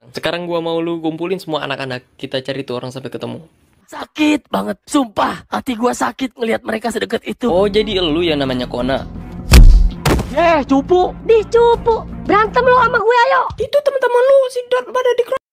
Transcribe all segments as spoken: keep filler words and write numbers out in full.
Sekarang gua mau lu kumpulin semua anak-anak. Kita cari tuh orang sampai ketemu. Sakit banget, sumpah. Hati gua sakit ngelihat mereka sedekat itu. Oh, jadi elu yang namanya Kona. Eh, cupu. Di cupu. Berantem lu sama gue, ayo. Itu teman-teman lu si Dot pada di kelas.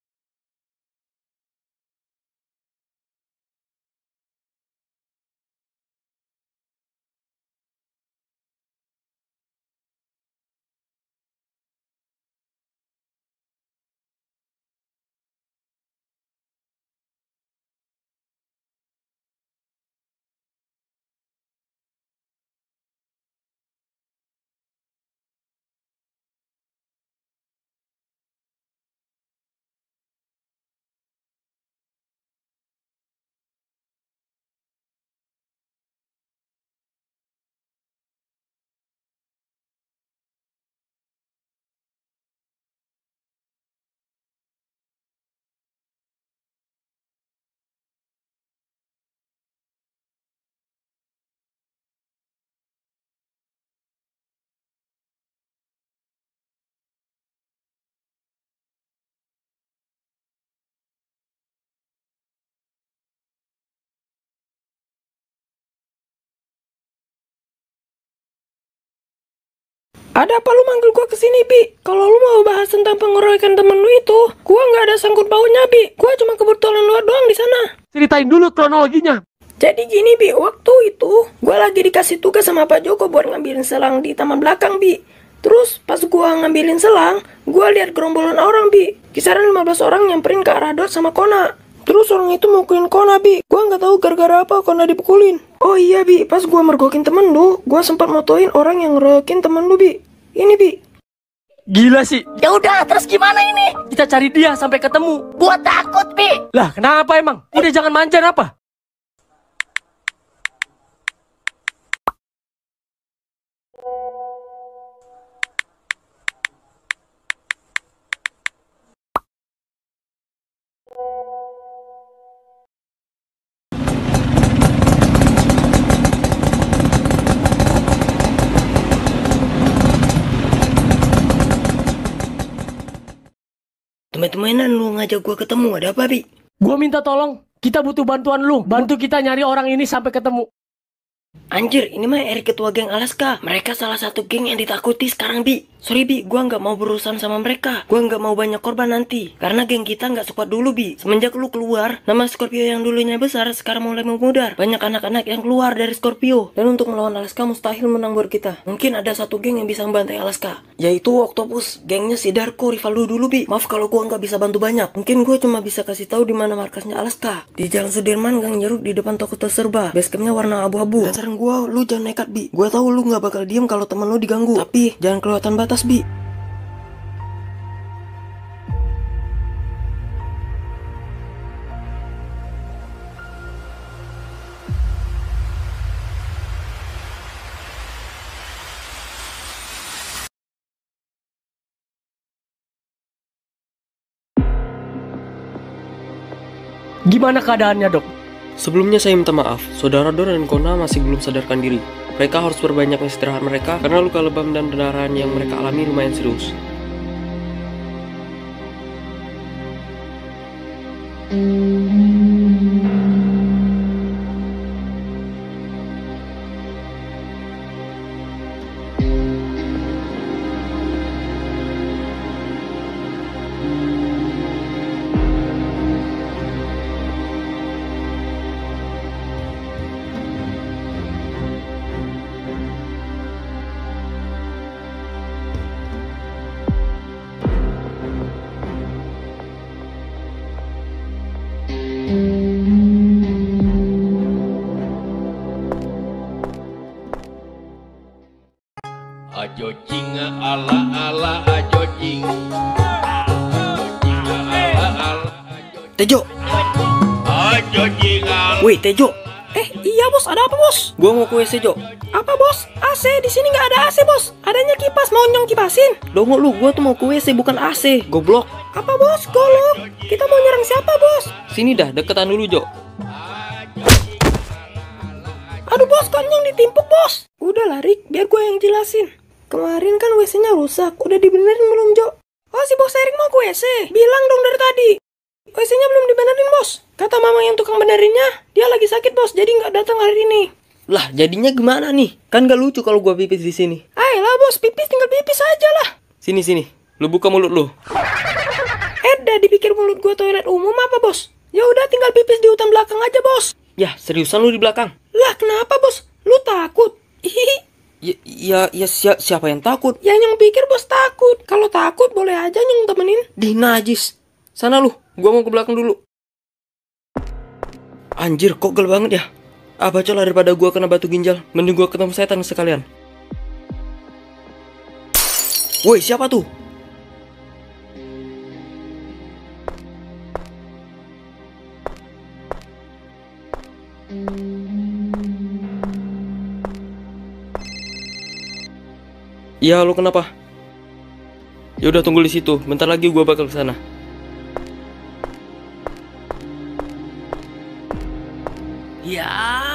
Ada apa lu manggil gua kesini, Bi? Kalau lu mau bahas tentang pengeroyokan temen lu itu, gua nggak ada sangkut pautnya, Bi. Gua cuma kebetulan luar doang di sana. Ceritain dulu kronologinya. Jadi gini, Bi, waktu itu gua lagi dikasih tugas sama Pak Joko buat ngambilin selang di taman belakang, Bi. Terus pas gua ngambilin selang, gua lihat gerombolan orang, Bi. Kisaran lima belas orang nyamperin ke arah Dot sama Kona. Terus orang itu mukulin Kona, Bi. Gua nggak tahu gara-gara apa Kona dipukulin. Oh iya, Bi, pas gua mergokin temen lu, gua sempat motoin orang yang ngeroyokin temen lu, Bi. Ini, Bi. Gila sih. Ya udah, terus gimana ini? Kita cari dia sampai ketemu. Gua takut, Pi. Lah, kenapa emang? Udah jangan manjan apa? Teman-temanan lu ngajak gua ketemu, ada apa, Bi? Gua minta tolong. Kita butuh bantuan lu. Bantu kita nyari orang ini sampai ketemu. Anjir, ini mah Eric ketua geng Alaska. Mereka salah satu geng yang ditakuti sekarang, Bi. Sorry, Bi, gua nggak mau berurusan sama mereka. Gua nggak mau banyak korban nanti. Karena geng kita nggak sekuat dulu, Bi. Semenjak lu keluar, nama Scorpio yang dulunya besar sekarang mulai memudar. Banyak anak-anak yang keluar dari Scorpio. Dan untuk melawan Alaska mustahil menang buat kita. Mungkin ada satu geng yang bisa membantai Alaska, yaitu Octopus. Gengnya si Darko, rival lu dulu, Bi. Maaf kalau gua nggak bisa bantu banyak. Mungkin gua cuma bisa kasih tahu di mana markasnya Alaska. Di Jalan Sudirman, Gang Jeruk, di depan toko terserba. Basecampnya warna abu-abu. Dan saran gua, lu jangan nekat, Bi. Gua tahu lu nggak bakal diem kalau temen lu diganggu. Tapi jangan kelewatan batas, Bi. Gimana keadaannya, Dok? Sebelumnya saya minta maaf, saudara Dor dan Kona masih belum sadarkan diri. Mereka harus berbanyak istirahat mereka karena luka lebam dan pendarahan yang mereka alami lumayan serius. Ajo cing ala ala ajo cing. Ala ala Tejo. ajo cing. Woi, Tejo. Eh, iya, Bos. Ada apa, Bos? Gua mau ke W C, Jo. Apa, Bos? A C. Di sini nggak ada A C, Bos. Adanya kipas. Mau nyong kipasin? Dongo lu, gua tuh mau ke W C bukan A C. Goblok. Apa, Bos? Golok. Kita mau nyerang siapa, Bos? Sini dah, deketan dulu, Jo. Aduh, Bos, kan yang ditimpuk, Bos. Udah lah, Rick, biar gue yang jelasin. Kemarin kan W C-nya rusak, udah dibenerin belum, Jo? Oh, si bos Erik mau ke W C. Bilang dong dari tadi. W C-nya belum dibenerin, bos. Kata mama yang tukang benerinnya, dia lagi sakit, bos, jadi nggak datang hari ini. Lah, jadinya gimana nih? Kan gak lucu kalau gua pipis di sini. Ayolah, bos, pipis tinggal pipis aja lah. Sini sini, lu buka mulut lu. Eda dipikir mulut gua toilet umum apa, bos? Ya udah tinggal pipis di hutan belakang aja, bos. Ya, seriusan lu di belakang? Lah, kenapa, bos? Lu takut? Hihi. Ya, ya, ya si siapa yang takut? Ya yang pikir bos takut. Kalau takut boleh aja yang temenin. Di najis. Sana lu, gua mau ke belakang dulu. Anjir, kok gel banget ya? Ah, bacolah daripada gua kena batu ginjal. Mending gua ketemu setan sekalian. Woi, siapa tuh? Ya, lu kenapa? Ya udah tunggu di situ. Bentar lagi gua bakal ke sana. Ya.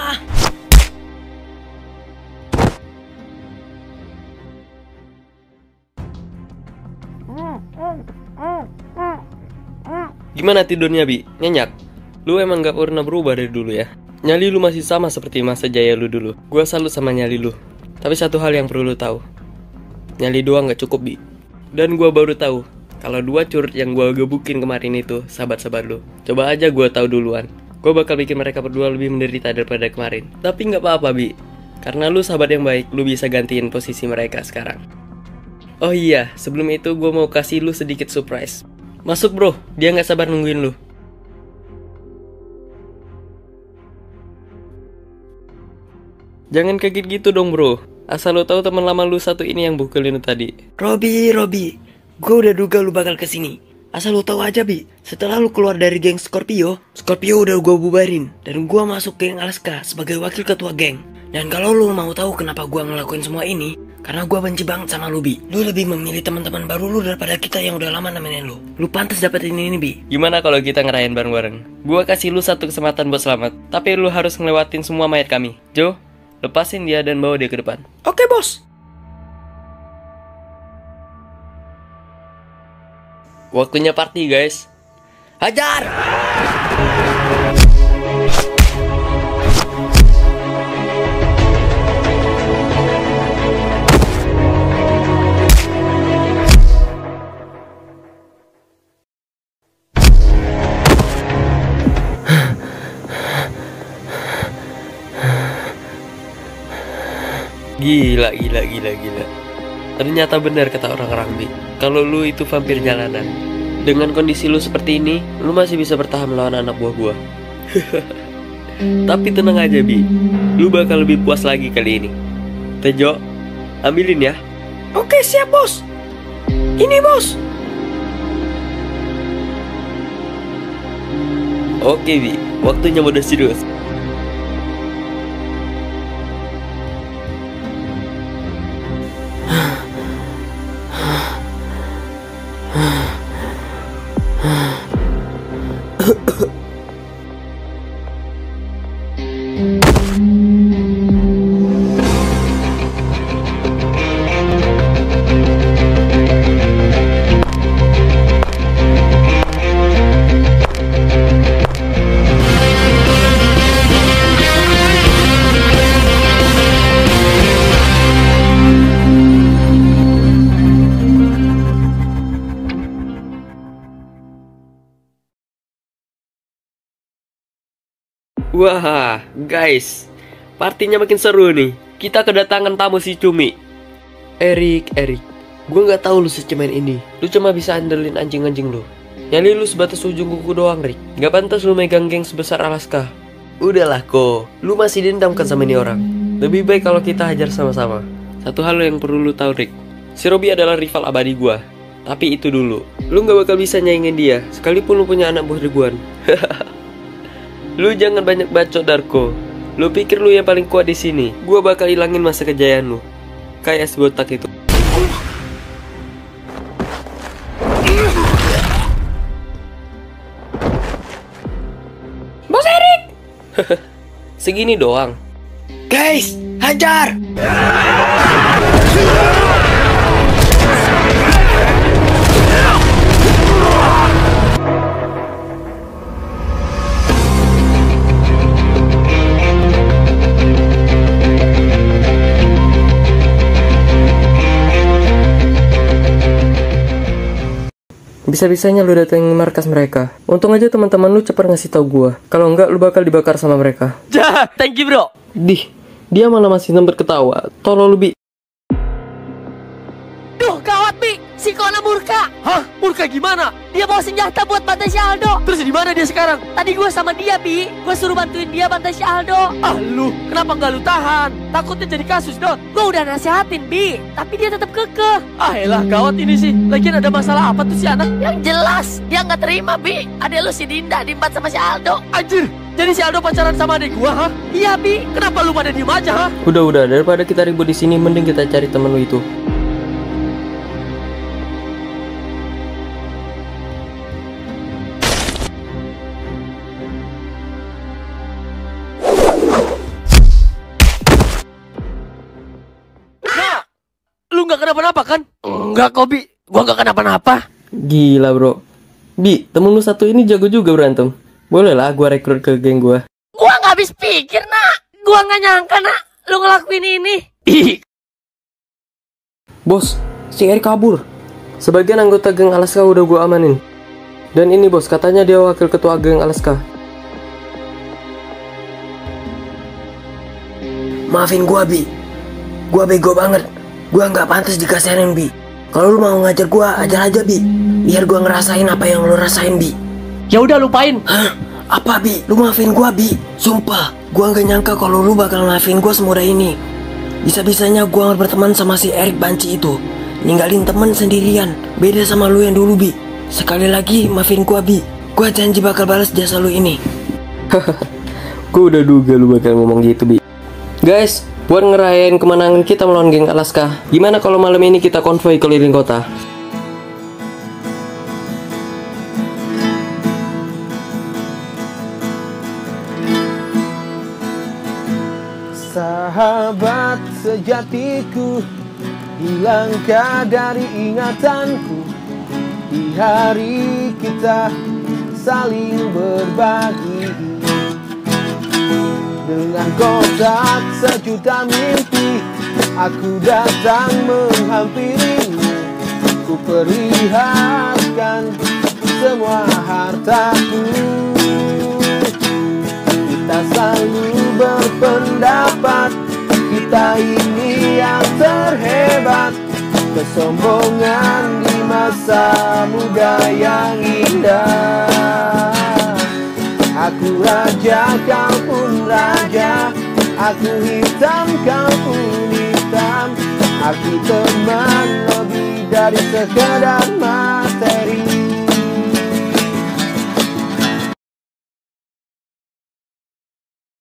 Gimana tidurnya, Bi? Nyenyak? Lu emang gak pernah berubah dari dulu ya? Nyali lu masih sama seperti masa jaya lu dulu. Gua salut sama nyali lu. Tapi satu hal yang perlu lu tahu. Nyali doang gak cukup, Bi. Dan gua baru tahu kalau dua curut yang gua gebukin kemarin itu sahabat-sahabat lu. Coba aja gua tahu duluan. Gua bakal bikin mereka berdua lebih menderita daripada kemarin. Tapi nggak apa-apa, Bi. Karena lu sahabat yang baik, lu bisa gantiin posisi mereka sekarang. Oh iya, sebelum itu gua mau kasih lu sedikit surprise. Masuk, bro. Dia nggak sabar nungguin lu. Jangan kaget gitu dong, bro. Asal lu tahu teman lama lu satu ini yang bukulin lu tadi. Robi, Robi, gue udah duga lu bakal kesini. Asal lu tahu aja, Bi, setelah lu keluar dari geng Scorpio, Scorpio udah gue bubarin dan gue masuk geng Alaska sebagai wakil ketua geng. Dan kalau lu mau tahu kenapa gue ngelakuin semua ini, karena gue benci banget sama lu, Bi. Lu lebih memilih teman-teman baru lu daripada kita yang udah lama nemenin lu. Lu pantas dapetin ini, Bi. Gimana kalau kita ngerayain bareng-bareng? Gua kasih lu satu kesempatan buat selamat, tapi lu harus ngelewatin semua mayat kami. Jo, lepasin dia dan bawa dia ke depan. Oke, bos. Waktunya party, guys. Hajar! Gila, gila, gila, gila. Ternyata benar kata orang-orang, Bi. Kalau lu itu vampir jalanan. Dengan kondisi lu seperti ini, lu masih bisa bertahan melawan anak buah gua. Tapi tenang aja, Bi. Lu bakal lebih puas lagi kali ini. Tejo, ambilin ya. Oke, siap, bos. Ini, bos. Oke, Bi. Waktunya mode serius. Wah, guys, partinya makin seru nih. Kita kedatangan tamu si Cumi. Erik, Erik, gue nggak tahu lu secemen ini. Lu cuma bisa andelin anjing-anjing lu. Nyali lu sebatas ujung kuku doang, Rick. Gak pantas lu megang geng sebesar Alaska. Udahlah, kok. Lu masih dendam kan sama ini orang. Lebih baik kalau kita hajar sama-sama. Satu hal yang perlu lu tahu, Rick. Si Robi adalah rival abadi gua. Tapi itu dulu. Lu nggak bakal bisa nyaingin dia, sekalipun lu punya anak buah ribuan. Lu jangan banyak bacot, Darko. Lu pikir lu yang paling kuat di sini? Gua bakal ilangin masa kejayaan lu. Kayak es botak itu. Bos Erik. Segini doang. Guys, hajar. Bisa-bisanya lu datengin markas mereka. Untung aja teman-teman lu cepat ngasih tahu gua. Kalau enggak lu bakal dibakar sama mereka. Jah, thank you bro. Dih, dia malah masih sempet ketawa. Tolol lu, Bi. Duh, gawat, Bi. Si Kona murka. Hah? Murka gimana? Dia bawa senjata buat bantai si Aldo. Terus di mana dia sekarang? Tadi gue sama dia, Bi. Gue suruh bantuin dia bantai si Aldo. Ah lu, kenapa nggak lu tahan? Takutnya jadi kasus dong. Gue udah nasihatin, Bi. Tapi dia tetap kekeh. Ah elah, gawat ini sih. Lagian ada masalah apa tuh si anak? Yang jelas, dia nggak terima, Bi. Adek lu si Dinda diempat sama si Aldo. Anjir, jadi si Aldo pacaran sama adik gua, ha? Iya, Bi. Kenapa lu pada diem aja, ha? Udah-udah, daripada kita ribut di sini, mending kita cari temen lu itu. Lu nggak kenapa-napa kan? Enggak kok, Bi. Gua nggak kenapa-napa. Gila, bro. Bi, temen lu satu ini jago juga berantem. Boleh lah gua rekrut ke geng gua. Gua nggak habis pikir, nak. Gua nggak nyangka, nak. Lu ngelakuin ini. Ih, Bos, si Erik kabur. Sebagian anggota geng Alaska udah gua amanin. Dan ini bos, katanya dia wakil ketua geng Alaska. Maafin gua, Bi. Gua bego banget. Gua nggak pantas dikasarin, Bi. Kalau lu mau ngajar gua, ajar aja, Bi. Biar gua ngerasain apa yang lu rasain, Bi. ya udah lupain. Hah? Apa, Bi? Lu maafin gua, Bi. Sumpah, gua nggak nyangka kalau lu bakal maafin gua semudah ini. Bisa-bisanya gua berteman sama si Erik Banci itu. Ninggalin temen sendirian. Beda sama lu yang dulu, Bi. Sekali lagi, maafin gua, Bi. Gua janji bakal balas jasa lu ini. Gua udah duga lu bakal ngomong gitu, Bi. Guys, buat ngerayain kemenangan kita melawan geng Alaska, gimana kalau malam ini kita konvoi keliling kota? Sahabat sejatiku, hilangkah dari ingatanku di hari kita saling berbagi. Dengan kotak sejuta mimpi, aku datang menghampirimu. Ku perlihatkan semua hartaku. Kita selalu berpendapat kita ini yang terhebat. Kesombongan di masa muda yang indah. Aku raja, kau pun raja. Aku hitam, kau pun hitam. Arti teman lebih dari sekedar materi.